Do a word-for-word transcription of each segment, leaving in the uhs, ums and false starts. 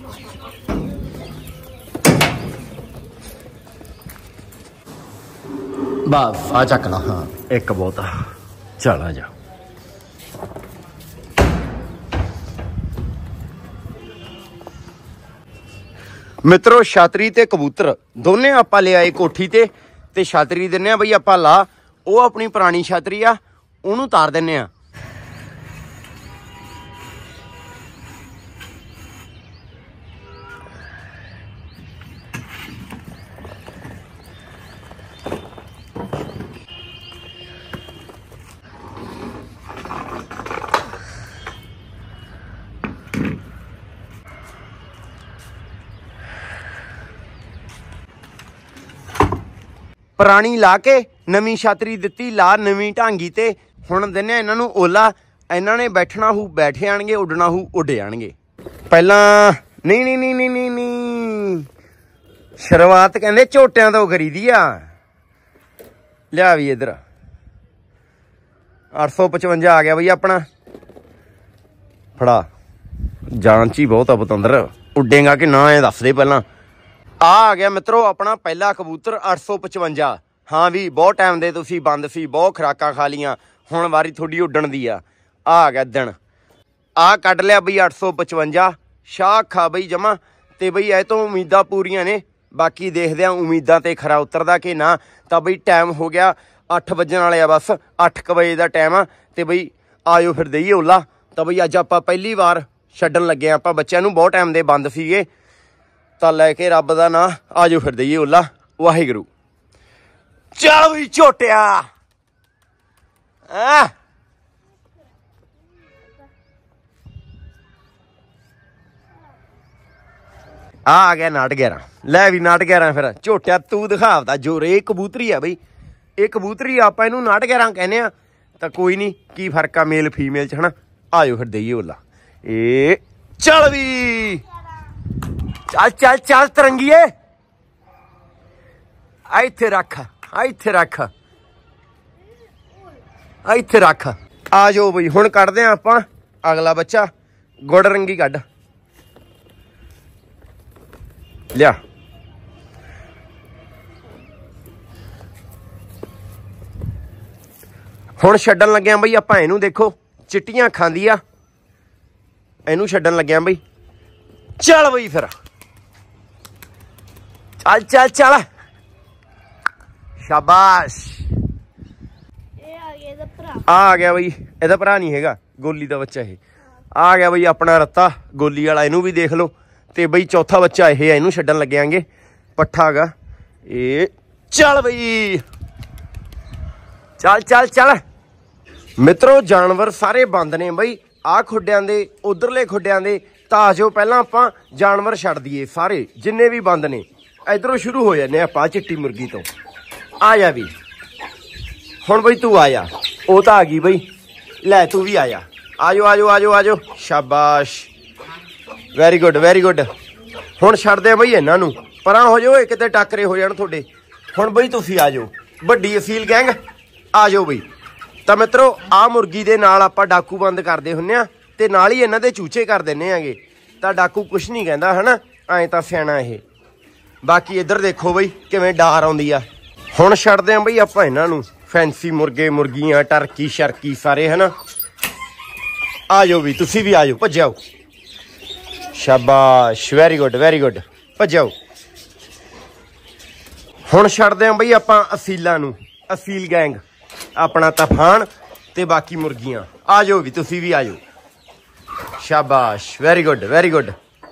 बस आ चक ला। हाँ एक बहुत आ, चल आ जा। मित्रों छातरी ते कबूतर दोने आपां ले आए कोठी ते ते छातरी दिन्ने आ बई आपां ला। वो अपनी पुरानी छातरी आ ओनू तार दिन्ने आ। पुरानी ला के नवीं छातरी दिती ला नवीं ढांगी ते हुण दिन्ने इन्हां नूं ओला। इन्हां ने बैठना हू बैठ जाणगे, उड्डना हू उड्ड जाणगे। पहलां नहीं नहीं नहीं नहीं नहीं नहीं शुरुआत कहंदे झोटियां तो करी दी आ। लिया भी इधर अठ सौ पचवंजा आ गया बई अपना। फड़ा जान च ही बहुत आ पतंदर, उड्डेगा कि ना ये दस दे पहलां। आ गया मित्रों अपना पहला कबूतर अठ सौ पचवंजा। हाँ भी बहुत टाइम दे तुसी बंद सी, बहुत खुराकां खा लियां, हुण वारी थोड़ी उड्डण दी आ। आ गया दिन आ कढ लिया बई अठ सौ पचवंजा। शाह खा बई जमा ते बई ए तो उम्मीदां पूरियां ने। बाकी देखदे आ उम्मीदां ते खरा उतरदा कि ना। तां बई टाइम हो गया अठ वजन वाले आ, बस अठ क बजे दा टाइम आ। ते बई आयो फिर दईए ओला। तां बई अज आपां पहली बार छड्डण लगे आपां बच्चों नूं, बहुत टाइम दे बंद सीगे। तां लैके रब दा नां आजो फिर दईए ओला। वाहिगुरू चल भी झोटिया आ आ गया नाट ग्यारह। लै भी नाट ग्यारह फिर झोटिया तू दिखावता जोर। ये कबूतरी है बई, ये कबूतरी आपां इनू नाट ग्यारह कहने आ। तां कोई नहीं की फर्क आ मेल फीमेल च, है ना। आजो फिर दईए ओला। ए चल भी चल चल चल तरंगिए इत्थे रख, इत्थे रख, इत्थे रख। आ जाओ बई हुण कढदे आ आपां अगला बच्चा। गुड़ रंगी कढ लिया। हुण छड्डण लगे बई आपां इनू। देखो चिट्टियां खांदी आ, इनू छड्डण लगे बई। चल बई फिर चल चल चल शाबाश। आ गया बई, एदा भरा नहीं हैगा, गोली दा बच्चा ये। आ गया बई अपना रत्ता गोली वाला, इनू भी देख लो। ते बई चौथा बच्चा यह है, इनू छड्डण लगे आंगे पट्ठा गा। ए चल बई चल चल चल। मित्रों जानवर सारे बंद ने बई, आ खुड्डियां दे उधरले खुड्डियां दे। तां आ जाओ पहलां आपां जानवर छड्ड दईए सारे जिन्ने भी बंद ने। इधरों शुरू हो जाने आपां चिट्टी मुर्गी तो। आ जा भी हुण बई तू आ जा। वो तो आ गई बई, लै तू भी आ जा। आजो आजो आजो आजो शाबाश वैरी गुड वैरी गुड। हुण छड्ड दे बई इन्हां नूं, परां हो जाओ किते टाकरे हो जाण तुहाडे। हुण बई तुसीं आ जाओ वड्डी असील गैंग, आ जाओ बई। तां मित्रों आ मुर्गी दे नाल आपां डाकू बंद करदे हुन्ने आ ते नाल ही इन्हां दे चूचे कर दिंदे आंगे। तां डाकू कुछ नहीं कहंदा, है ना। ऐ तां सियाणा ये। बाकी इधर देखो बई किवें डार आउंदी आ। हुण छड्डदे आ बई आपां इन्हां नूं फैंसी मुर्गे मुर्गियां टर्की शर्की सारे, है ना। आ जाओ भी तुसीं भी आ जाओ, भज जाओ शाबाश वैरी गुड वैरी गुड, भज जाओ। हुण छड्डदे आ बई आपां असीलां नूं, असील गैंग अपना तूफान ते बाकी मुर्गियां। आ जाओ भी तुसीं भी आ जाओ शाबाश वैरी गुड वैरी गुड।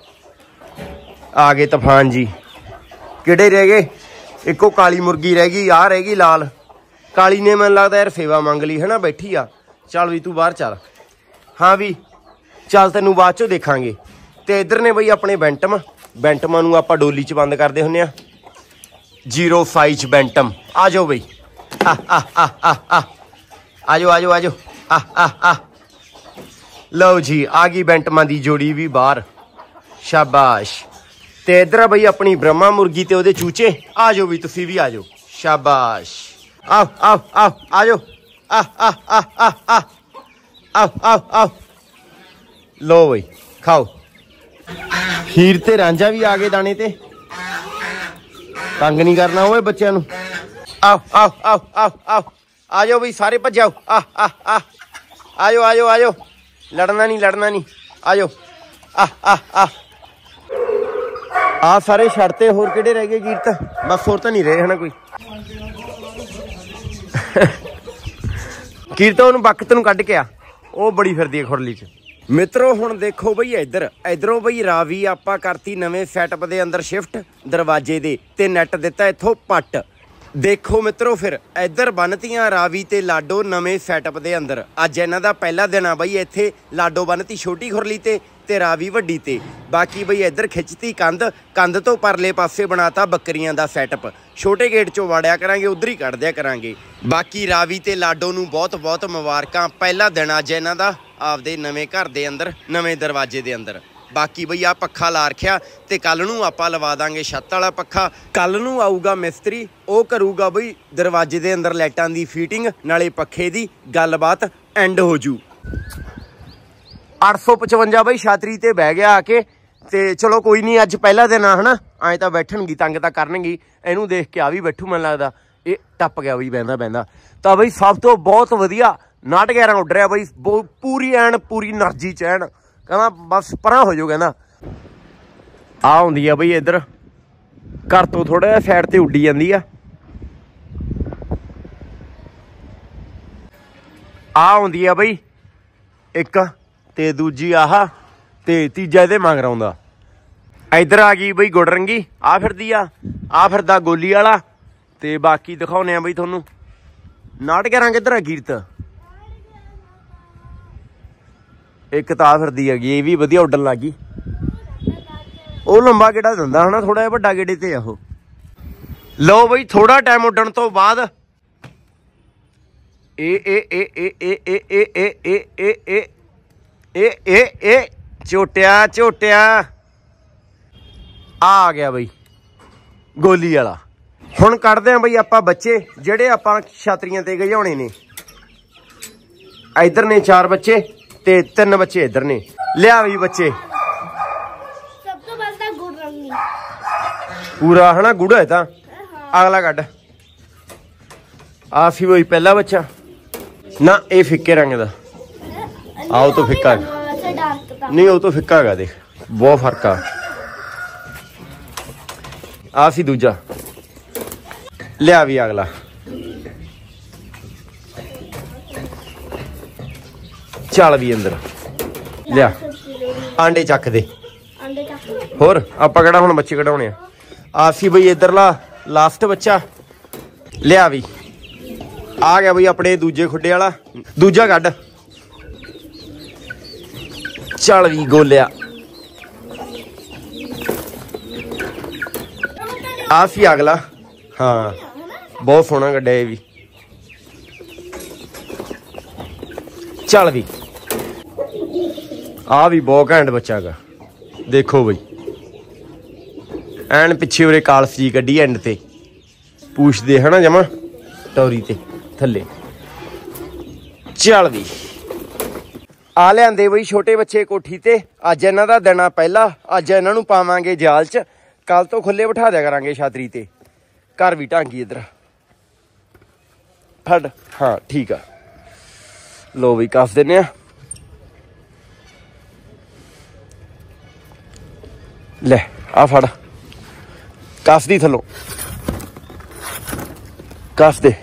आ गए तूफान जी। किहड़े रह गए? इको काली मुर्गी रह गई, आ रह गई लाल। काली ने मैनूं लगदा यार सेवा मंग ली, है ना, बैठी आ। चल भी तू बाहर चल। हाँ भी चल तैनूं बाद चों देखांगे। ते इधर ने बई अपने बैंटम, बैंटमां नूं आपां डोली च बंद करदे हुन्ने आ। Zero size bantam. आ जाओ बई आ आ आ आ आ आ जाओ आ जाओ आ जाओ आ आ आ। लो जी आ गई बैंटमां दी जोड़ी भी बाहर शाबाश। ते इधर बई अपनी ब्रह्मा मुर्गी ते ओहदे चूचे। आ जाओ भी तुसीं भी आ जाओ शाबाश। आओ आओ आओ आ जाओ आ आ आ आ आ आओ आओ आओ। लो बई खाओ। हीर ते रांझा भी आ गए दाने ते। तंग नहीं करना ओए बच्चों नू। आओ आओ आओ आओ आओ आ जाओ बई सारे भज जाओ। आ आ आ आ जाओ आ जाओ आ जाओ लड़ना नहीं लड़ना नहीं आ जाओ। आ आ आ आ सारे छड़ते होर किहड़े रह गए कीरत? बस होर तो नहीं रहे है ना कोई। कीरत उन्होंने बकत नूं कढ के आ, वो बड़ी फिरदी है खुरली च। मित्रों हुण देखो बई इधर इधरों बई रावी आपां करती नवें सैटअप दे अंदर शिफ्ट दरवाजे दे ते नैट दिता इत्थों पट। देखो मित्रों फिर इधर बनतियां रावी ते लाडो नवें सैटअप दे अंदर। अज इन्हां दा पहला दिन आ बई इत्थे लाडो बनती छोटी खुरली ते ते रावी वड्डी ते। बाकी बई इधर खिचती कंध, कंध तो परले पासे बनाता बकरियां दा सैटअप। छोटे गेट चों वाड़िया करांगे उधर ही कढ़ दिया करांगे। बाकी रावी ते लाडो नूं बहुत बहुत मुबारकां, पहला दिन अज इन्हां दा आपदे नवें घर दे अंदर नवें दरवाजे दे अंदर। बाकी बई आ पक्खा ला रखिया ते कल नूं आपां लवा दांगे छत वाला पक्खा। कल नूं आऊगा मिस्त्री, वो करूगा बई दरवाजे दे अंदर लाइटां दी फिटिंग नाले पक्खे दी गलबात एंड हो जू। अठ सौ पचवंजा बई छातरी ते बह गया आके ते चलो कोई नहीं अज पहला दिन आ है ना। अएं तां बैठणगी तंग तां करनगी, इहनूं देख के आ भी बैठू मैनूं लगदा ये टप गया बई बहंदा बहंदा। तां बई सब तो बहुत वधिया नाट ग्यारह उड़ रहा बई पूरी एन पूरी एनर्जी च एन। कहना बस परां हो जाओ कहना। आ आउंदी आ बई इधर घर तो थोड़ा जिहा साइड ते उड्डी जांदी आ। आ आउंदी आ बई एक ते दूजी आह ते तीजा इहदे मगर आउंदा। इधर आ गई बई गुड़रंगी, आ फिरदी आ आ फिरदा गोली वाला ते बाकी दिखाउने आ बई तुहानूं नाट ग्यारह किधर आ कीरत। एक तां फिरदी हैगी ये भी वधिया उड्डण लग गई। वो लंबा गेड़ा दिंदा है ना, थोड़ा जिहा वड्डा गेड़े ते आहो। लो बई थोड़ा टाइम उड्डण तो बाद ए ए ए ए ए ए ए ए ए ए ए ए ए ए झोटिया झोटिया आ गया बई गोली वाला। हुण कढदे आ बई आपां बच्चे जिहड़े आपां छातरियां ते गजाउने ने। इधर ने चार बच्चे ते तीन बच्चे इधर ने। लिया बई बच्चे सब तो बसदा गुड़ रंगी पूरा है ना गुड़ है तां अगला कड। आ सी वही पहला बच्चा ना, ये फिक्के रंग दा। आओ तो फिक्का नहीं, वो तो फिक्का है देख बहुत फर्क आ। आ सी दूजा। लिया भी अगला चल भी अंदर लिया आंडे चक दे होर आपां किहड़ा हुण बच्चे कढाउणे आ। आ सी बई इधरला लास्ट बच्चा। लिया भी आ गया बई अपने दूजे खुड्डे वाला। दूजा कढ चल भी गोलिया। आ सी अगला, हाँ बहुत सोहना कड्ढिया ये भी। चल भी आ भी बहुत घैंट बच्चा गा। देखो बई एन पिछे उरे कालफ जी कड्ढी एंड ते पूछ दे है ना जमा टोरी ते थले। चल भी आ लियाते बई छोटे बच्चे कोठी ते। अज इन्हां दा दिन आ पहला। अज इन्हां नूं पावांगे जाल च, कल तो खुले बिठा दिया करांगे छातरी ते। घर भी ढांगी इधर फड़, हाँ ठीक आ। लो बई कस देने आ। ले आ फड़ कस दी थलों कस दे।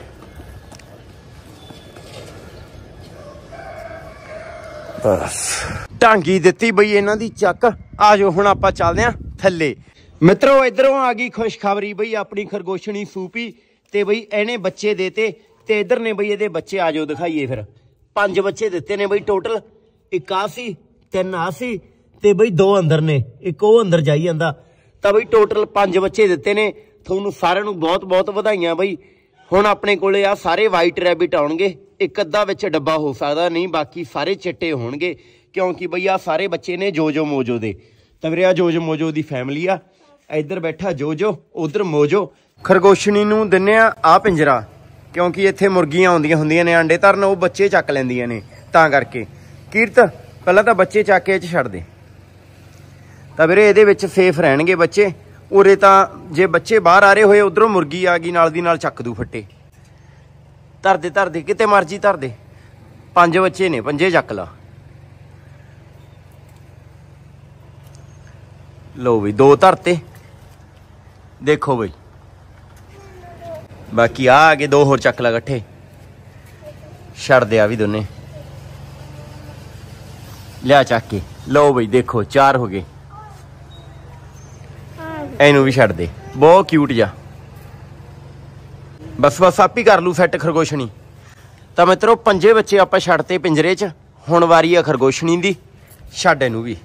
बस ढांगी दिती बई इन्हां दी चक। आ जाओ हुण आपां चलदे आ थल्ले। मित्रों इधरों आ गई खुशखबरी बई अपनी खरगोशनी सूपी ते बई इहने बच्चे देते ते इधर ने बई इहदे बच्चे। आ जाओ दिखाइए फिर। पांच बच्चे दिते ने बई टोटल। एक आ सी, तीन आ सी ते बई दो अंदर ने, एक वो अंदर जाई जांदा। तां बई टोटल पांच बच्चे दिते ने। तुहानूं सारिआं नूं बहुत बहुत वधाइयां बई। हुण अपने कोले आ सारे वाइट रैबिट आउणगे। एक अद्धा विच डब्बा हो सकदा, नहीं बाकी सारे चिट्टे होणगे क्योंकि बई आ सारे बच्चे ने जोजो मोजो दे। तां वीरे आ जोजो मोजो दी फैमिली आ। इधर बैठा जोजो, उधर मोजो। खरगोशनी नूं दिन्ने आ आ पिंजरा क्योंकि इत्थे मुर्गियां आउंदियां हुंदियां ने अंडे धरन, वो बच्चे चक लैंदियां ने तां करके। कीरत पहलां तां बच्चे चक के च छड्ड दे। ਤਾਂ ਵੀਰੇ ਇਹਦੇ ਵਿੱਚ ਸੇਫ ਰਹਿਣਗੇ ਬੱਚੇ। ਉਰੇ ਤਾਂ ਜੇ ਬੱਚੇ ਬਾਹਰ ਆ ਰਹੇ ਹੋਏ ਉਧਰੋਂ ਮੁਰਗੀ ਆ ਗਈ ਨਾਲ ਦੀ ਨਾਲ ਚੱਕ ਦੂ ਫੱਟੇ। ਧਰਦੇ ਧਰਦੇ ਕਿਤੇ ਮਰਜੀ ਧਰਦੇ। ਪੰਜ ਬੱਚੇ ਨੇ, ਪੰਜੇ ਚੱਕ ਲਾ। ਲੋ ਬਈ ਦੋ ਧਰਤੇ ਦੇਖੋ ਬਈ। ਬਾਕੀ ਆ ਆ ਗਏ ਦੋ ਹੋਰ ਚੱਕ ਲਾ ਇਕੱਠੇ। ਛੱਡ ਦਿਆ ਵੀ ਦੋਨੇ ਲਿਆ ਚੱਕ ਕੇ। ਲਓ ਬਈ ਦੇਖੋ ਚਾਰ ਹੋ ਗਏ। ਇਹਨੂੰ ਵੀ ਛੱਡ ਦੇ, ਬਹੁਤ ਕਿਊਟ ਜਾ। ਬਸ ਬਸ ਆਪ ਹੀ ਕਰ ਲੂ ਸੈੱਟ ਖਰਗੋਸ਼ਣੀ। ਤਾਂ ਮਿੱਤਰੋ ਪੰਜੇ ਬੱਚੇ ਆਪਾਂ ਛੱਡਤੇ ਪਿੰਜਰੇ 'ਚ। ਹੁਣ ਵਾਰੀ ਆ ਖਰਗੋਸ਼ਣੀ ਦੀ। ਛੱਡ ਇਹਨੂੰ ਵੀ।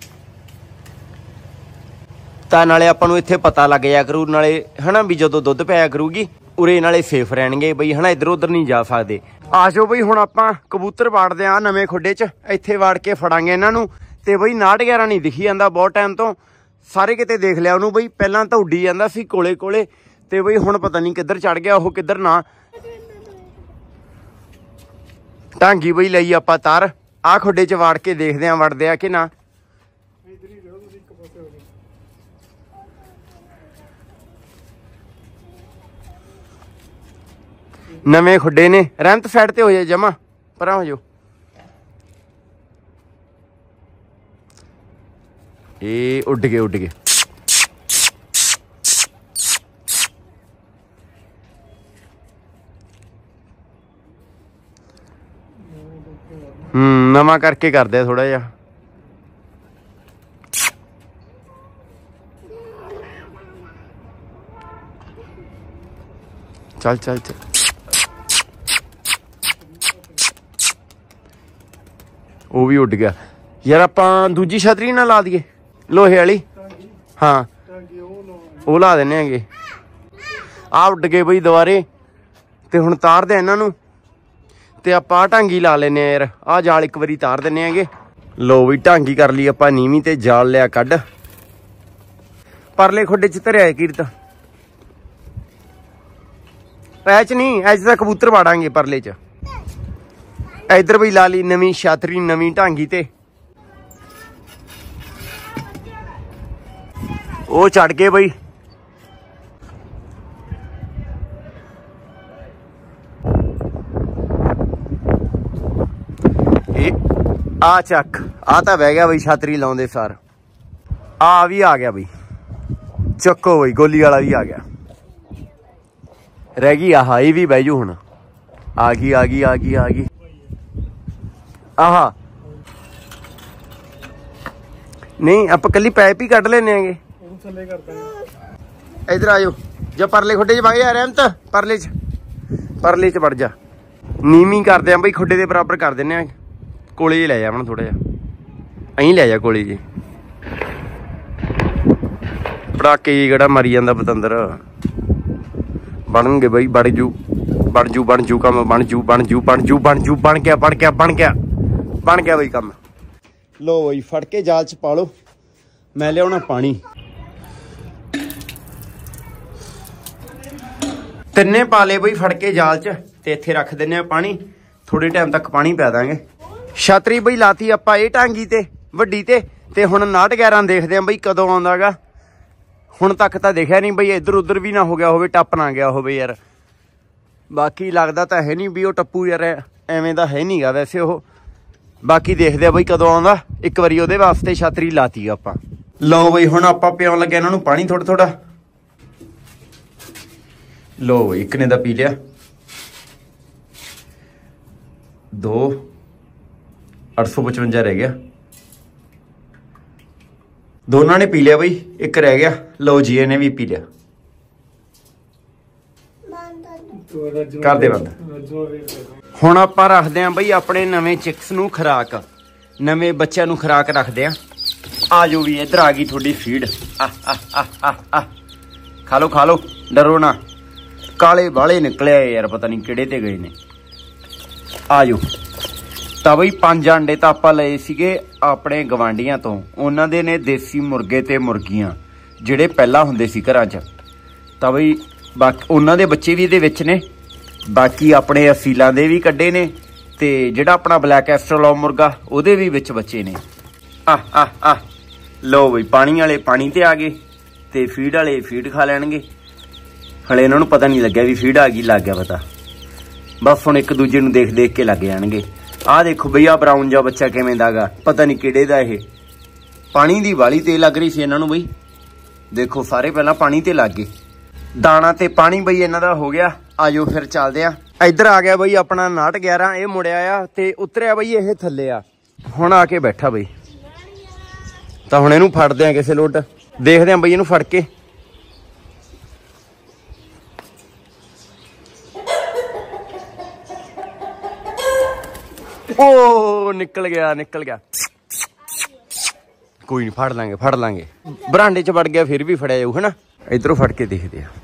ਤਾਂ ਨਾਲੇ ਆਪਾਂ ਨੂੰ ਇੱਥੇ ਪਤਾ ਲੱਗ ਜਾਇਆ ਕਰੂ ਨਾਲੇ ਹਨਾ ਵੀ ਜਦੋਂ ਦੁੱਧ ਪਿਆ ਕਰੂਗੀ ਉਰੇ ਨਾਲੇ ਸੇਫ ਰਹਿਣਗੇ ਬਈ ਹਨਾ। ਇੱਧਰ ਉੱਧਰ ਨਹੀਂ ਜਾ ਸਕਦੇ। ਆ ਜਾਓ ਬਈ ਹੁਣ ਆਪਾਂ ਕਬੂਤਰ ਵਾੜਦੇ ਆ ਨਵੇਂ ਖੁੱਡੇ 'ਚ। ਇੱਥੇ ਵਾੜ ਕੇ ਫੜਾਂਗੇ ਇਹਨਾਂ ਨੂੰ। ਤੇ ਬਈ ਨਾਟ ਗਿਆਰਾਂ ਨਹੀਂ ਦਿਖੀ ਜਾਂਦਾ ਬਹੁਤ ਟਾਈਮ ਤੋਂ। ਸਾਰੇ ਕਿਤੇ ਦੇਖ ਲਿਆ ਉਹਨੂੰ ਬਈ। ਪਹਿਲਾਂ ਤਾਂ ਉੱਡੀ ਜਾਂਦਾ ਸੀ ਕੋਲੇ ਕੋਲੇ ਤੇ ਬਈ ਹੁਣ ਪਤਾ ਨਹੀਂ ਕਿੱਧਰ ਚੜ ਗਿਆ ਉਹ ਕਿੱਧਰ ਨਾ। ਢਾਂਗੀ ਬਈ ਲਈ ਆਪਾਂ ਤਾਰ। ਆਹ ਖੁੱਡੇ 'ਚ ਵਾੜ ਕੇ ਦੇਖਦੇ ਆ ਵੜਦੇ ਆ ਕਿ ਨਾ। ਨਵੇਂ ਖੁੱਡੇ ਨੇ। ਰਹਿਮਤ ਸਾਈਡ ਤੇ ਹੋ ਜਾਏ ਜਮਾ ਪਰਾਂ ਹੋ ਜਾਓ। ਇਹ ਉੱਡ ਗਏ ਉੱਡ ਗਏ। ਹੂੰ ਨਵਾਂ ਕਰਕੇ ਕਰਦੇ ਆ ਥੋੜਾ ਜਿਹਾ। ਚੱਲ ਚੱਲ ਚੱਲ। ਉਹ ਵੀ ਉੱਡ ਗਿਆ ਯਾਰ। ਆਪਾਂ ਦੂਜੀ ਛਤਰੀ ਨਾ ਲਾ ਦਈਏ ਲੋਹੇ ਵਾਲੀ। ਹਾਂ ਉਹ ਲਾ ਦਿੰਨੇ ਹੈਗੇ। ਆ ਉੱਡ ਗਏ ਬਈ ਦੁਬਾਰੇ। ਤੇ ਹੁਣ ਤਾਰਦੇ ਇਹਨਾਂ ਨੂੰ ਤੇ ਆਪਾਂ ਆਹ ਢਾਂਗੀ ਲਾ ਲੈਨੇ ਆ ਯਾਰ। ਆਹ ਜਾਲ ਇੱਕ ਵਾਰੀ ਤਾਰ ਦਿੰਨੇ ਹੈਗੇ। ਲੋ ਬਈ ਢਾਂਗੀ ਕਰ ਲਈ ਆਪਾਂ ਨੀਵੀਂ ਤੇ ਜਾਲ ਲਿਆ ਕੱਢ। ਪਰਲੇ ਖੁੱਡੇ 'ਚ ਧਰਿਆ ਕੀਰਤ। ਐਚ ਨਹੀਂ ਐਚ ਤਾਂ ਕਬੂਤਰ ਵਾੜਾਂਗੇ ਪਰਲੇ 'ਚ। ਇਧਰ ਬਈ ਲਾ ਲਈ ਨਵੀਂ ਛਾਤਰੀ ਨਵੀਂ ਢਾਂਗੀ ਤੇ। ਉਹ ਚੜ ਕੇ ਬਈ ਇਹ ਆ ਚੱਕ। ਆ ਤਾਂ ਬਹਿ ਗਿਆ ਬਈ ਛਾਤਰੀ ਲਾਉਂਦੇ ਸਾਰ। ਆ ਵੀ ਆ ਗਿਆ ਬਈ। ਚੱਕੋ ਬਈ ਗੋਲੀ ਵਾਲਾ ਵੀ ਆ ਗਿਆ। ਰਹਿ ਗਈ ਆਹ ਇਹ ਵੀ ਬਹਿ ਜੂ ਹੁਣ। ਆ ਗਈ ਆ ਗਈ ਆ ਗਈ ਆ ਗਈ। ਆਹ ਨਹੀਂ ਆਪਾਂ ਕੱਲੀ ਪਾਈਪ ਹੀ ਕੱਢ ਲੈਨੇ ਆਂਗੇ। ਇਧਰ ਆ ਜਾਓ ਜਾਂ ਪਰਲੇ ਖੁੱਡੇ 'ਚ ਵਗ ਜਾ ਰਹਿਮਤ। ਪਰਲੇ 'ਚ ਪਰਲੇ 'ਚ ਵੜ ਜਾ। ਨੀਵੀਂ ਕਰਦੇ ਆ ਬਈ ਖੁੱਡੇ ਦੇ ਬਰਾਬਰ ਕਰ ਦਿੰਨੇ ਆ। ਕੋਲੇ ਜਿਹੇ ਲੈ ਜਾ ਆਪਣਾ ਥੋੜਾ ਜਿਹਾ। ਅਹੀਂ ਲੈ ਜਾ ਕੋਲੇ ਜੀ। ਪੜਾਕੇ ਜੀ ਕਿਹੜਾ ਮਰੀ ਜਾਂਦਾ ਪਤੰਦਰ। ਬਣਨਗੇ ਬਈ ਬਣ ਜੂ ਬਣ ਜੂ ਬਣ ਜੂ ਕੰਮ ਬਣ ਜੂ ਬਣ ਜੂ ਬਣ ਜੂ ਬਣ ਜੂ ਬਣ ਗਿਆ ਬਣ ਗਿਆ ਬਣ ਗਿਆ ਬਣ ਗਿਆ ਬਈ ਕੰਮ। ਲੋ ਬਈ ਫੜ ਕੇ ਜਾਲ 'ਚ ਪਾ ਲਓ। ਮੈਂ ਲਿਆਉਣਾ ਪਾਣੀ। ਤਿੰਨੇ ਪਾ ਲਏ ਬਈ ਫੜ ਕੇ ਜਾਲ 'ਚ ਤੇ ਇੱਥੇ ਰੱਖ ਦਿੰਨੇ ਆ ਪਾਣੀ। ਥੋੜੇ ਟਾਈਮ ਤੱਕ ਪਾਣੀ ਪੈ ਦਾਂਗੇ। ਛਤਰੀ ਬਈ ਲਾਤੀ ਆਪਾਂ ਇਹ ਢਾਂਗੀ ਤੇ ਵੱਡੀ ਤੇ। ਤੇ ਹੁਣ ਨਾਟ ਗਿਆਰਾਂ ਦੇਖਦੇ ਆ ਬਈ ਕਦੋਂ ਆਉਂਦਾ ਗਾ। ਹੁਣ ਤੱਕ ਤਾਂ ਦੇਖਿਆ ਨਹੀਂ ਬਈ। ਇੱਧਰ ਉੱਧਰ ਵੀ ਨਾ ਹੋ ਗਿਆ ਹੋਵੇ ਟੱਪ ਨਾ ਗਿਆ ਹੋਵੇ ਯਾਰ। ਬਾਕੀ ਲੱਗਦਾ ਤਾਂ ਹੈ ਨਹੀਂ ਵੀ ਉਹ ਟੱਪੂ ਯਾਰ। ਐਵੇਂ ਦਾ ਹੈ ਨਹੀਂ ਗਾ ਵੈਸੇ ਉਹ। ਬਾਕੀ ਦੇਖਦੇ ਆ ਬਈ ਕਦੋਂ ਆਉਂਦਾ। ਇੱਕ ਵਾਰੀ ਉਹਦੇ ਵਾਸਤੇ ਛਤਰੀ ਲਾਤੀ ਆਪਾਂ। ਲਓ ਬਈ ਹੁਣ ਆਪਾਂ ਪਿਆਉਣ ਲੱਗੇ ਇਹਨਾਂ ਨੂੰ ਪਾਣੀ ਥੋੜਾ ਥੋੜਾ। ਲਓ ਬਈ ਇੱਕ ਨੇ ਤਾਂ ਪੀ ਲਿਆ। ਦੋ ਅੱਠ ਸੌ ਪਚਵੰਜਾ ਰਹਿ ਗਿਆ। ਦੋਨਾਂ ਨੇ ਪੀ ਲਿਆ ਬਈ। ਇੱਕ ਰਹਿ ਗਿਆ। ਲਓ ਜੀ ਇਹਨੇ ਵੀ ਪੀ ਲਿਆ। ਕਰਦੇ ਬੰਦ। ਹੁਣ ਆਪਾਂ ਰੱਖਦੇ ਆਂ ਬਈ ਆਪਣੇ ਨਵੇਂ ਚਿਕਸ ਨੂੰ ਖੁਰਾਕ। ਨਵੇਂ ਬੱਚਿਆਂ ਨੂੰ ਖੁਰਾਕ ਰੱਖਦੇ ਆਂ। ਆ ਜਾਓ ਵੀ ਇੱਧਰ ਆ ਗਈ ਤੁਹਾਡੀ ਫੀਡ। ਖਾ ਲਓ ਖਾ ਲਓ ਡਰੋ ਨਾ। ਕਾਲੇ ਵਾਲੇ ਨਿਕਲਿਆ ਯਾਰ ਪਤਾ ਨਹੀਂ ਕਿਹੜੇ ਤੇ ਗਏ ਨੇ। ਆ ਜਾਓ। ਤਾਂ ਬਈ ਪੰਜ ਅੰਡੇ ਤਾਂ ਆਪਾਂ ਲਏ ਸੀਗੇ ਆਪਣੇ ਗਵਾਂਢੀਆਂ ਤੋਂ। ਉਹਨਾਂ ਦੇ ਨੇ ਦੇਸੀ ਮੁਰਗੇ ਤੇ ਮੁਰਗੀਆਂ ਜਿਹੜੇ ਪਹਿਲਾਂ ਹੁੰਦੇ ਸੀ ਘਰਾਂ 'ਚ। ਤਾਂ ਬਈ ਬਾਕੀ ਉਹਨਾਂ ਦੇ ਬੱਚੇ ਵੀ ਇਹਦੇ ਵਿੱਚ ਨੇ। ਬਾਕੀ ਆਪਣੇ ਅਸੀਲਾਂ ਦੇ ਵੀ ਕੱਢੇ ਨੇ। ਤੇ ਜਿਹੜਾ ਆਪਣਾ ਬਲੈਕ ਐਸਟਰਲੋ ਮੁਰਗਾ ਉਹਦੇ ਵੀ ਵਿੱਚ ਬੱਚੇ ਨੇ। ਆਹ ਆਹ ਆਹ ਲਓ ਬਈ ਪਾਣੀ ਵਾਲੇ ਪਾਣੀ ਤੇ ਆ ਗਏ ਤੇ ਫੀਡ ਵਾਲੇ ਫੀਡ ਖਾ ਲੈਣਗੇ। ਹਲੇ ਇਹਨਾਂ ਨੂੰ ਪਤਾ ਨਹੀਂ ਲੱਗਿਆ ਵੀ ਫੀਡ ਆ ਗਈ, ਲੱਗ ਗਿਆ ਪਤਾ। ਬਸ ਹੁਣ ਇੱਕ ਦੂਜੇ ਨੂੰ ਦੇਖ ਦੇਖ ਕੇ ਲੱਗ ਜਾਣਗੇ। ਆਹ ਦੇਖੋ ਬਈ ਆ ਬਰਾਊਨ ਜਿਹਾ ਬੱਚਾ ਕਿਵੇਂ ਦਾ ਗਾ, ਪਤਾ ਨਹੀਂ ਕਿਹੜੇ ਦਾ ਇਹ। ਪਾਣੀ ਦੀ ਵਾਲੀ ਤੇ ਲੱਗ ਰਹੀ ਸੀ ਇਹਨਾਂ ਨੂੰ ਬਈ। ਦੇਖੋ ਸਾਰੇ ਪਹਿਲਾਂ ਪਾਣੀ ਤੇ ਲੱਗ ਗਏ। ਦਾਣਾ ਤੇ ਪਾਣੀ ਬਈ ਇਹਨਾਂ ਦਾ ਹੋ ਗਿਆ। ਆਜੋ ਫਿਰ ਚੱਲਦੇ ਆ। ਇੱਧਰ ਆ ਗਿਆ ਬਈ ਆਪਣਾ ਨਾਟ ਗਿਆਰਾਂ। ਇਹ ਮੁੜਿਆ ਆ ਤੇ ਉਤਰਿਆ ਬਈ ਇਹ ਥੱਲੇ ਆ। ਹੁਣ ਆ ਕੇ ਬੈਠਾ ਬਈ। ਤਾਂ ਹੁਣ ਇਹਨੂੰ ਫੜਦੇ ਆ ਕਿਸੇ ਲੋਟ, ਦੇਖਦੇ ਆ ਬਈ ਇਹਨੂੰ ਫੜ ਕੇ। ਓ ਨਿਕਲ ਗਿਆ ਨਿਕਲ ਗਿਆ। ਕੋਈ ਨਹੀਂ, ਫੜ ਲਾਂਗੇ ਫੜ ਲਾਂਗੇ। ਬਰਾਂਡੇ ਚ ਵੜ ਗਿਆ ਫਿਰ ਵੀ ਫੜਿਆ ਜਾਊ ਹਨਾ। ਇਧਰੋਂ ਫੜ ਕੇ ਦੇਖਦੇ ਆ।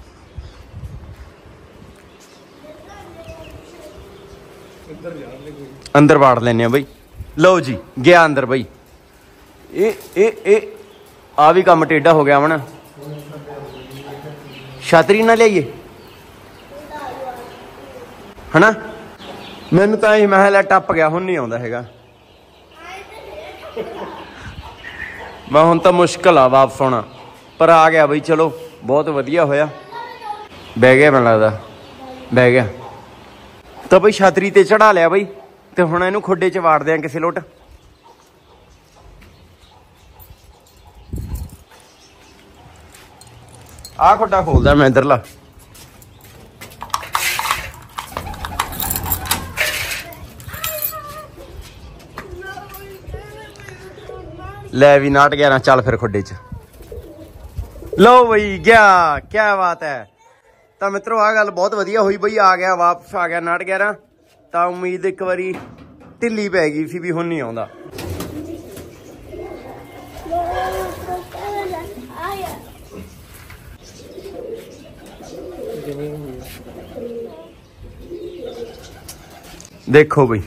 ਅੰਦਰ ਵਾੜ ਲੈਨੇ ਆ ਬਈ। ਲਓ ਜੀ ਗਿਆ ਅੰਦਰ ਬਈ। ਇਹ ਇਹ ਇਹ ਆ ਵੀ ਕੰਮ ਟੇਢਾ ਹੋ ਗਿਆ ਹੁਣ। ਛਤਰੀ ਨਾ ਲਿਆਈਏ ਹਨਾ। ਮੈਨੂੰ ਤਾਂ ਇਹ ਮਹਿਲਾ ਟੱਪ ਗਿਆ, ਹੁਣ ਨਹੀਂ ਆਉਂਦਾ ਹੈਗਾ। ਮੈਂ ਹੁਣ ਤਾਂ ਮੁਸ਼ਕਿਲ ਆ ਵਾਪਸ ਆਉਣਾ, ਪਰ ਆ ਗਿਆ ਬਈ। ਚਲੋ ਬਹੁਤ ਵਧੀਆ ਹੋਇਆ। ਬਹਿ ਗਿਆ ਮੈਨੂੰ ਲੱਗਦਾ, ਬਹਿ ਗਿਆ। ਤਾਂ ਬਈ ਛਤਰੀ ਤੇ ਚੜਾ ਲਿਆ ਬਈ ਤੇ ਹੁਣ ਇਹਨੂੰ ਖੁੱਡੇ ਚ ਵਾੜਦੇ ਆ ਕਿਸੇ ਲੋਟ। ਆਹ ਖੁੱਡਾ ਖੋਲਦਾ ਮੈਂ ਇੱਧਰਲਾ। ਲੈ ਵੀ ਨਾਟ ਗਿਆਰਾਂ, ਚੱਲ ਫਿਰ ਖੁੱਡੇ ਚ। ਲਓ ਬਈ ਗਿਆ, ਕਿਆ ਬਾਤ ਹੈ। ਤਾਂ ਮਿੱਤਰੋ ਆਹ ਗੱਲ ਬਹੁਤ ਵਧੀਆ ਹੋਈ ਬਈ। ਆ ਗਿਆ ਵਾਪਸ, ਆ ਗਿਆ ਨਾਟ ਗਿਆਰਾਂ। ਤਾਂ ਉਮੀਦ ਇੱਕ ਵਾਰੀ ਢਿੱਲੀ ਪੈ ਗਈ ਸੀ ਵੀ ਹੁਣ ਨਹੀਂ ਆਉਂਦਾ। ਦੇਖੋ ਬਈ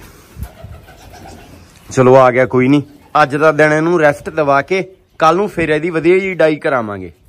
ਚਲੋ ਆ ਗਿਆ, ਕੋਈ ਨਹੀਂ। ਅੱਜ ਦਾ ਦਿਨ ਇਹਨੂੰ ਰੈਸਟ ਦਵਾ ਕੇ ਕੱਲ ਨੂੰ ਫਿਰ ਇਹਦੀ ਵਧੀਆ ਜੀ ਡਾਈ ਕਰਾਵਾਂਗੇ।